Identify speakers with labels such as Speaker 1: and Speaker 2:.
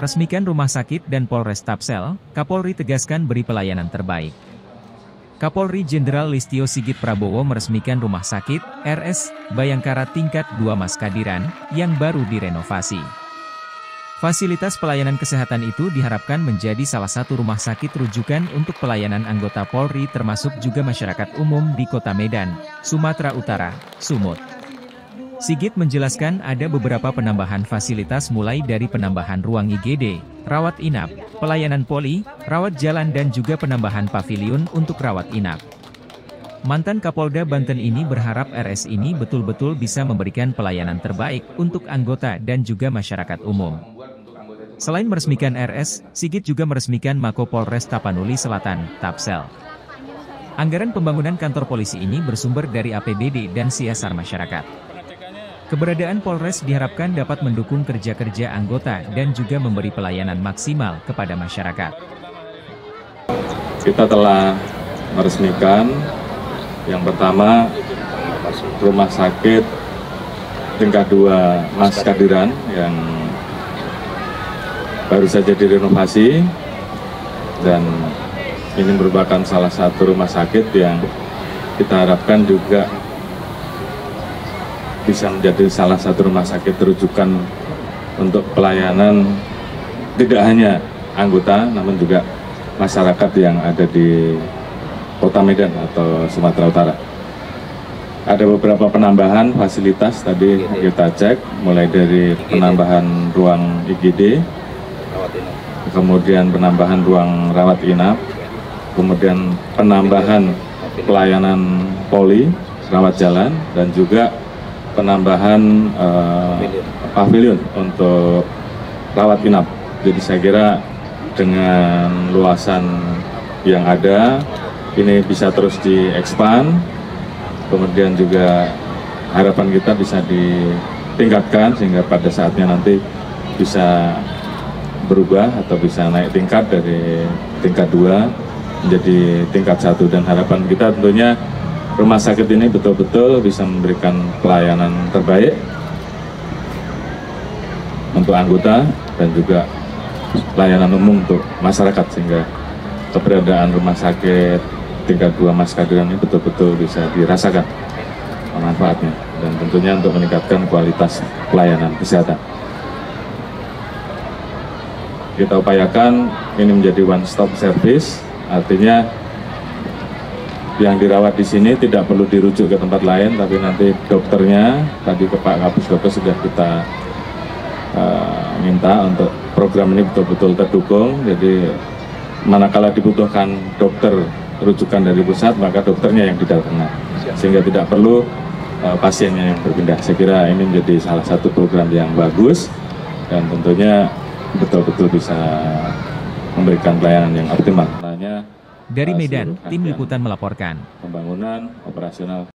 Speaker 1: Resmikan rumah sakit dan Polres Tapsel, Kapolri tegaskan beri pelayanan terbaik. Kapolri Jenderal Listio Sigit Prabowo meresmikan rumah sakit, RS, Bayangkara tingkat 2 Maskadiran, yang baru direnovasi. Fasilitas pelayanan kesehatan itu diharapkan menjadi salah satu rumah sakit rujukan untuk pelayanan anggota Polri termasuk juga masyarakat umum di Kota Medan, Sumatera Utara, Sumut. Sigit menjelaskan ada beberapa penambahan fasilitas mulai dari penambahan ruang IGD, rawat inap, pelayanan poli, rawat jalan dan juga penambahan paviliun untuk rawat inap. Mantan Kapolda Banten ini berharap RS ini betul-betul bisa memberikan pelayanan terbaik untuk anggota dan juga masyarakat umum. Selain meresmikan RS, Sigit juga meresmikan Mako Polres Tapanuli Selatan, Tapsel. Anggaran pembangunan kantor polisi ini bersumber dari APBD dan CSR masyarakat. Keberadaan Polres diharapkan dapat mendukung kerja-kerja anggota dan juga memberi pelayanan maksimal kepada masyarakat.
Speaker 2: Kita telah meresmikan yang pertama rumah sakit tingkat 2 Maskadiran yang baru saja direnovasi, dan ini merupakan salah satu rumah sakit yang kita harapkan juga bisa menjadi salah satu rumah sakit rujukan untuk pelayanan tidak hanya anggota namun juga masyarakat yang ada di Kota Medan atau Sumatera Utara. Ada beberapa penambahan fasilitas tadi kita cek, mulai dari penambahan ruang IGD, kemudian penambahan ruang rawat inap, kemudian penambahan pelayanan poli, rawat jalan, dan juga penambahan pavilion untuk rawat inap. Jadi saya kira dengan luasan yang ada, ini bisa terus diekspan, kemudian juga harapan kita bisa ditingkatkan sehingga pada saatnya nanti bisa berubah atau bisa naik tingkat dari tingkat 2 menjadi tingkat 1, dan harapan kita tentunya rumah sakit ini betul-betul bisa memberikan pelayanan terbaik untuk anggota dan juga pelayanan umum untuk masyarakat, sehingga keberadaan rumah sakit tingkat 2 Maskadiran ini betul-betul bisa dirasakan manfaatnya, dan tentunya untuk meningkatkan kualitas pelayanan kesehatan. Kita upayakan ini menjadi one stop service, artinya yang dirawat di sini tidak perlu dirujuk ke tempat lain, tapi nanti dokternya, tadi ke Pak Kapus Dokter sudah kita minta untuk program ini betul-betul terdukung. Jadi manakala dibutuhkan dokter rujukan dari pusat, maka dokternya yang didatangkan, sehingga tidak perlu pasiennya yang berpindah. Saya kira ini menjadi salah satu program yang bagus dan tentunya betul-betul bisa memberikan pelayanan yang optimal.
Speaker 1: Dari Medan, tim liputan melaporkan.
Speaker 2: Pembangunan operasional